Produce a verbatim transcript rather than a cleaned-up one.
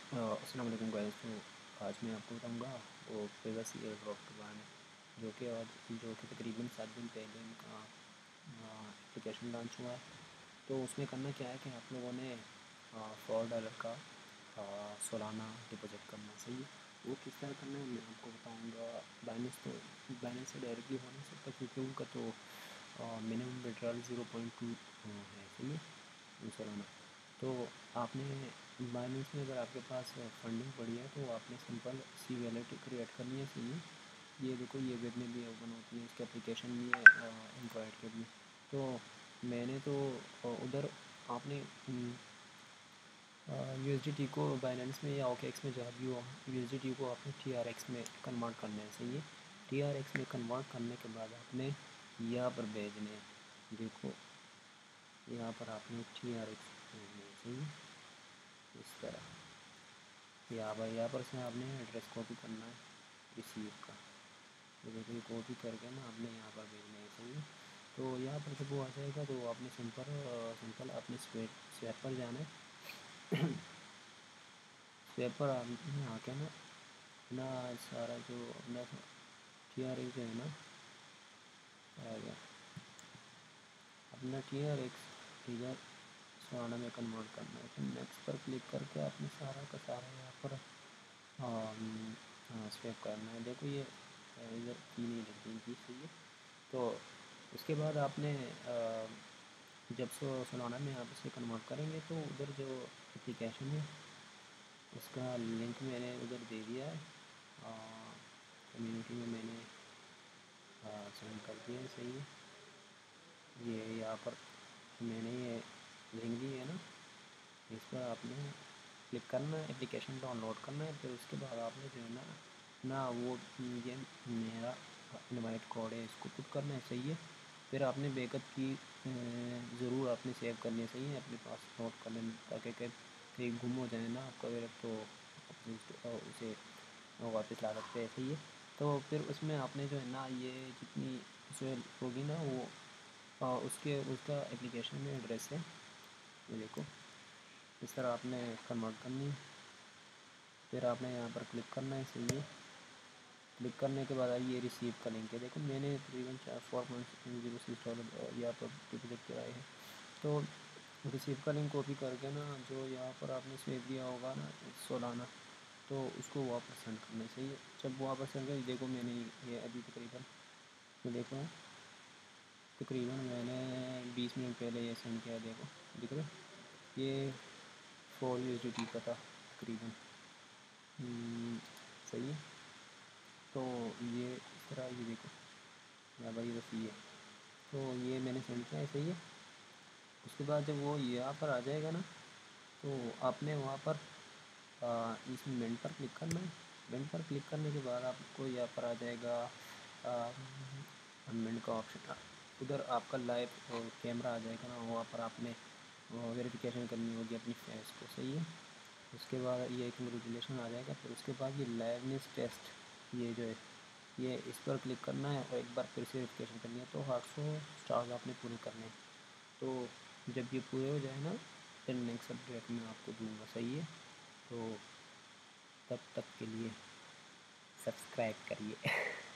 अस्सलाम वालेकुम गाइस। तो आज मैं आपको बताऊंगा वो प्रिवेसी एयरड्रॉप के बारे में, जो कि आज जो कि तकरीबन सात दिन पहले इनका एप्लीकेशन लॉन्च हुआ है। तो उसमें करना क्या है कि आप लोगों ने फोर डॉलर का सालाना डिपॉजिट करना सही है। वो किस तरह करना है मैं आपको बताऊंगा। बाइनेंस तो बाइनेंस से डायरेक्टली हो नहीं सकता, क्योंकि उनका तो minimum withdrawal zero point two है, सही है, सालाना। तो आपने बाइनेंस में अगर आपके पास फंडिंग पड़ी है तो आपने सिंपल सी वैलेट क्रिएट करनी है, सही है। ये देखो, ये वेब में भी ओपन होती है, इसकी एप्लीकेशन भी है एंड्रॉयड के लिए। तो मैंने तो उधर आपने यू एस डी टी को बाइनेंस में या ओके एक्स में जहाँ भी हो, यू एस डी टी को आपने टी आर एक्स में कन्वर्ट करना है, सही है। टी आर एक्स में कन्वर्ट करने के बाद आपने यहाँ पर भेजने हैं, देखो यहाँ पर आपने टी आर एक्स भेजने हैं, सही है, इस तरह। यहाँ पर यहाँ पर से आपने एड्रेस कॉपी करना है रिसीव का, तो देखो ये कॉपी करके ना आपने यहाँ पर भेजना है, सही है। तो यहाँ पर जब वो आ जाएगा तो आपने सिंपल सिंपल आपने स्वेप स्वेप पर जाना है। स्वेप पर आपने आके ना अपना सारा जो अपना टी आर एक्स जो है ना आएगा, अपना टी आर एक्स इधर सालाना में कन्वर्ट करना है। तो नेक्स्ट पर क्लिक करके आपने सारा का सारा यहाँ पर हाँ स्वेप करना है। देखो ये इधर की नहीं लगती इनकी, सही है। तो उसके बाद आपने जब सो सालाना में आप इसे कन्वर्ट करेंगे तो उधर जो एप्लीकेशन है उसका लिंक मैंने उधर दे दिया है, कम्युनिटी में मैंने सेंड कर दिया है, सही है। ये यहाँ पर मैंने ये लिंक दी है ना, इस पर आपने क्लिक करना है, एप्लीकेशन डाउनलोड करना है। फिर उसके बाद आपने जो है ना ना वो ये मेरा इनवाइट कोड है, इसको पुट करना है, सही है। फिर आपने बैकअप की ज़रूर आपने सेव करनी है, सही है, अपने पास नोट कर लेना, ताकि कहीं गुम हो जाए ना आपका बैकअप तो उसे वापस ला सकते हैं, सही है। तो फिर उसमें आपने जो है ना ये जितनी जो होगी ना वो आ, उसके उसका एप्लीकेशन में एड्रेस है, ये देखो इस तरह आपने कन्वर्ट करनी है। फिर आपने यहाँ पर क्लिक करना है, सही है। क्लिक करने के बाद ये रिसीव का लिंक है, देखो मैंने तकरीबन चार four point zero six dollar यहाँ पर डिपॉजिट कराए हैं। तो रिसीव का लिंक कॉपी करके ना जो यहाँ पर आपने सेव दिया होगा ना सालाना, तो उसको वापस सेंड करना है, सही है। जब वापस सेंड कर देखो मैंने ये अभी तकरीबन तो देखो तकरीबन मैंने बीस मिनट पहले ये सेंड किया, देखो दिख रहा है ये four U S D T का था तकरीबन, सही है। तो ये इस तरह ये देखो या भाई बस ये, तो ये मैंने सेंड किया है, सही है। उसके बाद जब वो यहाँ पर आ जाएगा ना तो आपने वहाँ पर आ, इस मेंट पर क्लिक करना है। मेंट पर क्लिक करने के बाद आपको यहाँ पर आ जाएगा मेंट का ऑप्शन, उधर आपका लाइव कैमरा आ जाएगा ना, वहाँ पर आपने वेरिफिकेशन करनी होगी अपनी फेस को, सही है। उसके बाद ये कंग्रेचुलेशन आ जाएगा। फिर उसके बाद ये लाइवनेस टेस्ट ये जो है ये इस पर क्लिक करना है और एक बार फिर से वेरिफिकेशन करनी है। तो आठ सौ स्टार्स आपने पूरे करने हैं। तो जब ये पूरे हो जाए ना फिर नेक्स्ट अपडेट मैं आपको दूंगा, सही है। तो तब तक के लिए सब्सक्राइब करिए।